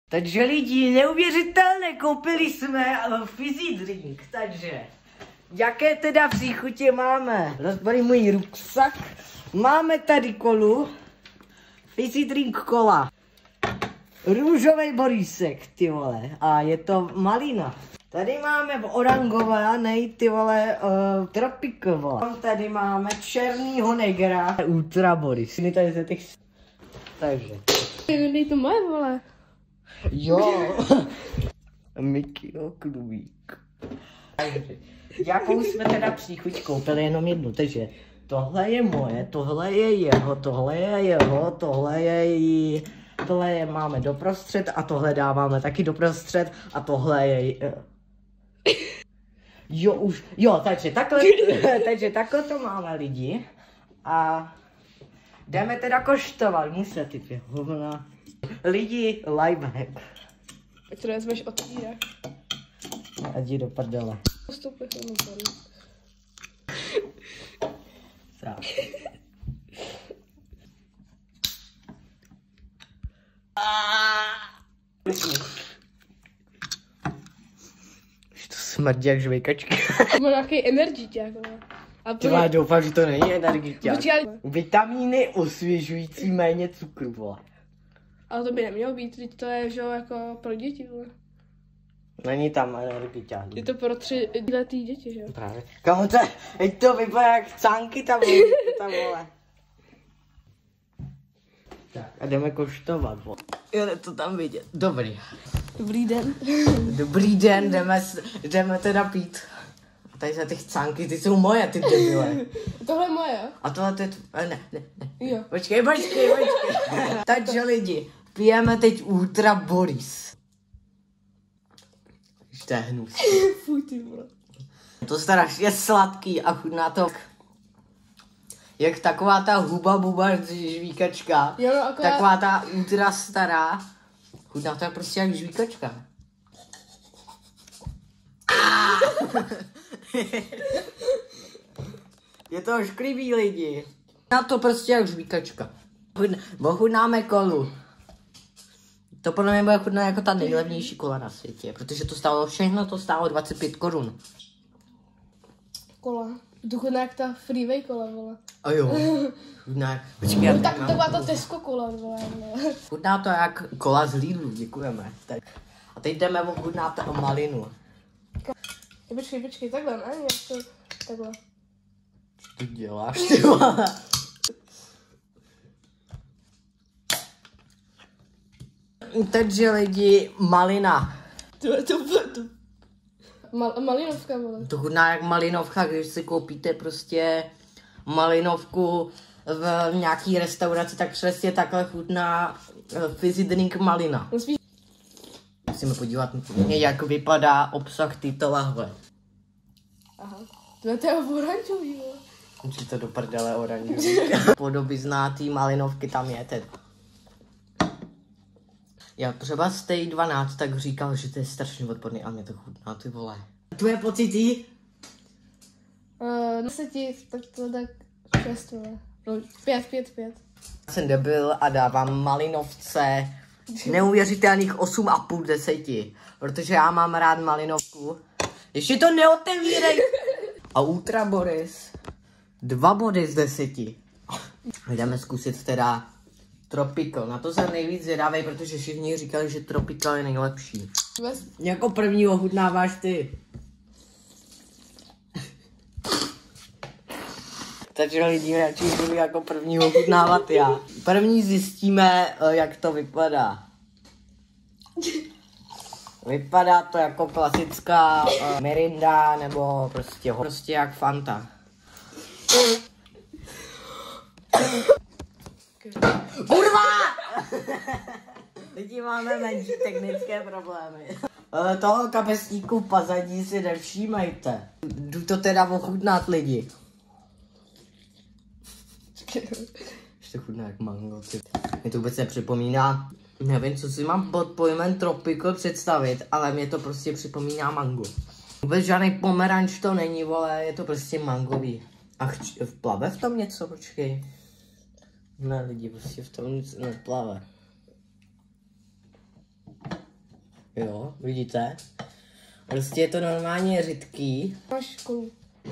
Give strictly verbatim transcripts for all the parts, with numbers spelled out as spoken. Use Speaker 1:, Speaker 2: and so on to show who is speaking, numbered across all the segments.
Speaker 1: Takže lidi, neuvěřitelné, koupili jsme fizzy drink, takže jaké teda příchutě máme? Rozbalím můj ruksak. Máme tady kolu, fizzy drink kola, růžový borísek, ty vole, a je to malina. Tady máme orangovaný, ty vole, uh, tropical. Tady máme černýho negra, ultra boris. Takže.
Speaker 2: Dej to moje, vole.
Speaker 1: Jo. Mikino klubík. Takže, jakou jsme teda příchuť koupili, jenom jednu, takže tohle je moje, tohle je jeho, tohle je jeho, tohle je, tohle je máme doprostřed a tohle dáváme taky doprostřed a tohle je, jo už, jo, takže takhle, takže takhle to máme lidi a jdeme teda koštovat, muset ty dvě hovna. Lidi, lifehack.
Speaker 2: Ať to vezmeš otvírat.
Speaker 1: Ať jdi do prdele.
Speaker 2: Postupy se mi tady.
Speaker 1: Tak. Už to smrdí jak žvejkačky.
Speaker 2: Má nějaký energiťák, vole.
Speaker 1: Ty já doufám, že to není energiťák.
Speaker 2: Počkej,
Speaker 1: Vitamíny osvěžující, méně cukru, vole.
Speaker 2: ale to by nemělo být, teď to je, že jo, jako pro děti, vole.
Speaker 1: Není tam energiťák.
Speaker 2: Je to pro tři letý děti, že jo?
Speaker 1: Právě. Kamu to, teď to vypadá jak cánky tam, tam vole. Tak a jdeme koštovat, vole. Je to tam vidět. Dobrý.
Speaker 2: Dobrý den.
Speaker 1: Dobrý den, jdeme, jdeme teda pít. A tady se ty cánky, ty jsou moje, ty debile.
Speaker 2: Tohle je moje, jo?
Speaker 1: A tohle to je, ne, ne, ne.
Speaker 2: Jo.
Speaker 1: Počkej, počkej, počkej. Takže lidi, pijeme teď Ultra Boris. To je hnus.
Speaker 2: Fuj, ty vole.
Speaker 1: To strašně sladký a chutná to jak taková ta huba buba žvíkačka.
Speaker 2: Jo, no, akorát...
Speaker 1: Taková ta ultra stará. Chutná to je prostě jak žvíkačka. Je to ošklivý lidi. Na to prostě jak žvíkačka. Ochutnáme kolu. To podle mě bude chutná jako ta nejlevnější kola na světě, protože to stálo všechno, to stálo dvacet pět korun.
Speaker 2: Kola. To chutná jak ta freeway kola, vole.
Speaker 1: A jo. Chutná, počkej, já
Speaker 2: No, tak
Speaker 1: mám-
Speaker 2: to byla ta Tesco kola, vole.
Speaker 1: Chutná to jak kola z Lidlu, děkujeme. Tak. A teď jdeme ochutnat malinu.
Speaker 2: Jo, počkej, počkej, takhle, ne? Jak to, takhle.
Speaker 1: Co ty děláš, ty vole? Takže lidi, malina.
Speaker 2: To, to, to, to. Mal, malinovka, vole.
Speaker 1: To chutná jak malinovka, když si koupíte prostě malinovku v nějaký restauraci, tak přesně takhle chutná eh, fizzy drink malina.
Speaker 2: No spíš...
Speaker 1: Musíme podívat, jak vypadá obsah této lahve.
Speaker 2: Aha. To je to oranžový, vole.
Speaker 1: Učí to do prdele oranžový. Podoby znátý malinovky tam je teď. Já třeba z té dvanáct tak říkal, že to je strašně odporný a mě to chutná, ty vole. Tvoje pocity?
Speaker 2: Uh, deseti, tak to tak šest, vole. No, pět, pět, pět.
Speaker 1: Jsem debil a dávám malinovce neuvěřitelných osm a půl deseti. Protože já mám rád malinovku. Ještě to neotevírej! A Ultra Boris. Dva body z deseti. Jdeme zkusit teda Tropical. Na to jsem nejvíc zvědavý, protože všichni říkali, že Tropical je nejlepší.
Speaker 2: Bez...
Speaker 1: Jako první ochutnáváš ty. Takže lidi radši budu jako první ochutnávat já. První zjistíme, jak to vypadá. Vypadá to jako klasická uh, Mirinda nebo prostě, prostě jak Fanta. Kurva! Lidi, máme menší technické problémy. Uh, toho kapesníku v pozadí si nevšímejte. Jdu to teda ochutnat lidi. Ještě chutná jak mango. Mě to vůbec nepřipomíná. Nevím, co si mám pod pojmem tropical představit, ale mě to prostě připomíná mango. Vůbec žádný pomeranč to není, vole, je to prostě mangový. A chč, plave v tom něco, počkej. Ne, lidi, prostě v tom nic neplave. Jo, vidíte? Prostě je to normálně řidký.
Speaker 2: Máš školu.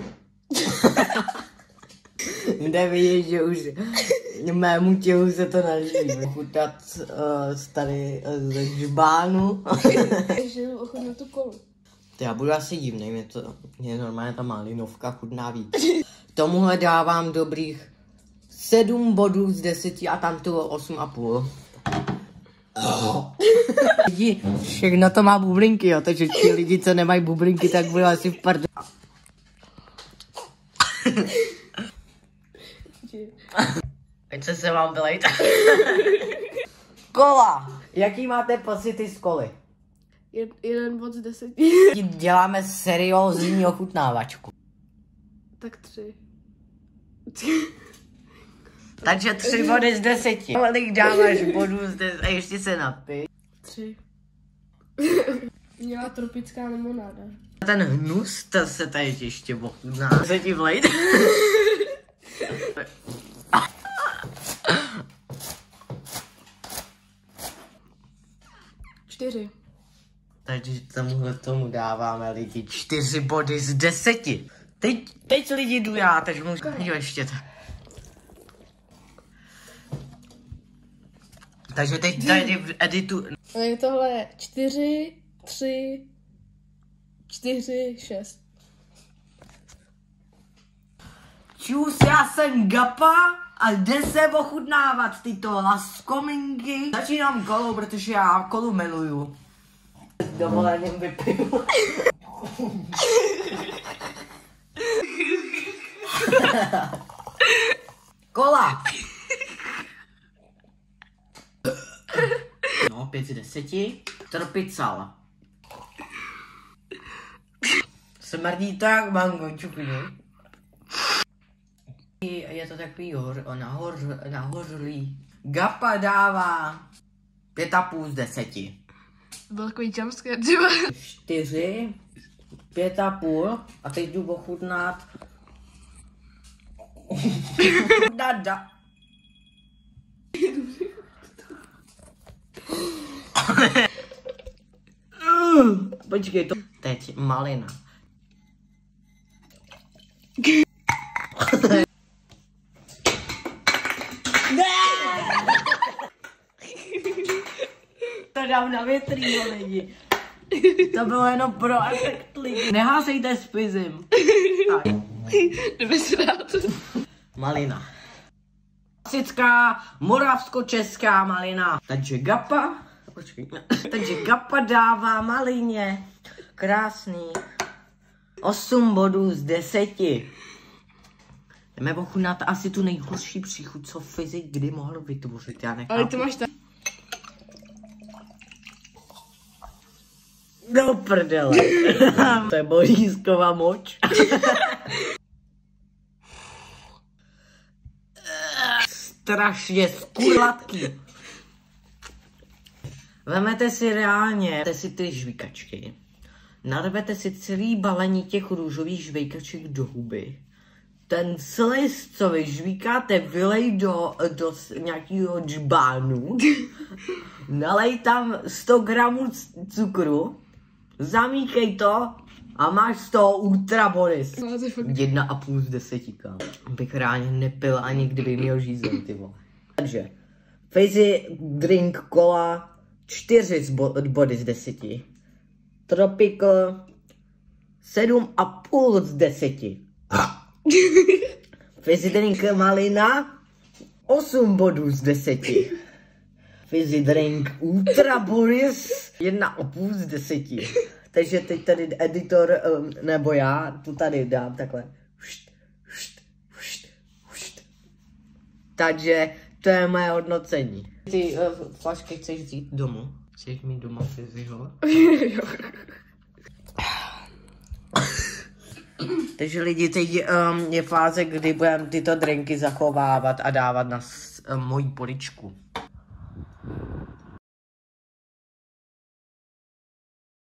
Speaker 1: Kde vidíš, že už mému tělu se to nelíbí. Chutat uh, tady uh, ze žbánu.
Speaker 2: Takže jdu ochutnat tu kolu.
Speaker 1: Já budu asi divný, mě to je normálně ta malinovka chutná víc. Tomuhle dávám dobrých sedm bodů z deseti a tam to osm a půl. Lidi, všechno to má bublinky, jo, takže ti lidi, co nemají bublinky, tak budou asi v prdě. Chce se vám vylejt. Kola! Jaký máte pocity z koly?
Speaker 2: Jed, jeden bod z deseti.
Speaker 1: Děláme seriózní ochutnávačku.
Speaker 2: Tak tři.
Speaker 1: Takže tři body z deseti. Kolik dáváš bodů z deseti? A ještě se napij.
Speaker 2: Tři. Měla tropická limonáda.
Speaker 1: Ten hnus, to se tady ještě ochutná. Se ti vlejt?
Speaker 2: Čtyři.
Speaker 1: Takže tomuhle tomu dáváme lidi čtyři body z deseti. Teď, teď lidi jdu já, teď můžu jo, ještě tak. Takže teď tady v editu...
Speaker 2: Je tohle čtyři, tři, čtyři, šest.
Speaker 1: Čus, já jsem Gapa a jde se ochutnávat tyto laskominky. Začínám kolou, protože já kolu miluju. S dovolením vypiju. Kola. No, pět z deseti. Tropical. Smrdí to jak mango, čukni. Je to takový hor, nahor, nahořlý. Gapa dává pět a půl z deseti.
Speaker 2: Byl takový jumpscare, třeba.
Speaker 1: Čtyři, pět a půl a teď jdu ochutnat. Dada. Počkej, to teď malina. To dám na větrýho lidi. To bylo jenom pro efekt lidi. Neházejte s pizem. Malina. Klasická moravsko-česká malina. Takže Gapa. Počkej. Takže Gapa dává malině. Krásný. osm bodů z deseti. Jdeme ochutnat asi tu nejhorší příchuť, co fyzik kdy mohl vytvořit. Já nechápu.
Speaker 2: Ale to máš tak.
Speaker 1: Do prdele. To je bojísková moč. Strašně skurlatký. Vemete si reálně, vemete si ty žvíkačky. Narvete si celý balení těch růžových žvejkaček do huby. Ten sliz, co vy žvíkáte, vylej do, do nějakého džbánu. Nalej tam sto gramů cukru. Zamíkej to a máš z toho ultra bonus.
Speaker 2: No, to je fakt...
Speaker 1: Jedna a půl z deseti, kam. Bych ráně nepil ani kdyby měl žízel, ty vole. Takže, fizzy drink cola, čtyři z bo body z deseti. Tropical, sedm a půl z deseti. Fizzy drink malina, osm bodů z deseti. Fizzy drink ultra bonus, jedna a půl z deseti. Takže teď tady editor, um, nebo já, tu tady dám takhle. Št, št, št, št. Takže to je moje hodnocení. Ty uh, flašky chceš vzít domů? Chceš mít doma Fizzyho? Takže lidi, teď um, je fáze, kdy budeme tyto drinky zachovávat a dávat na um, moji poličku.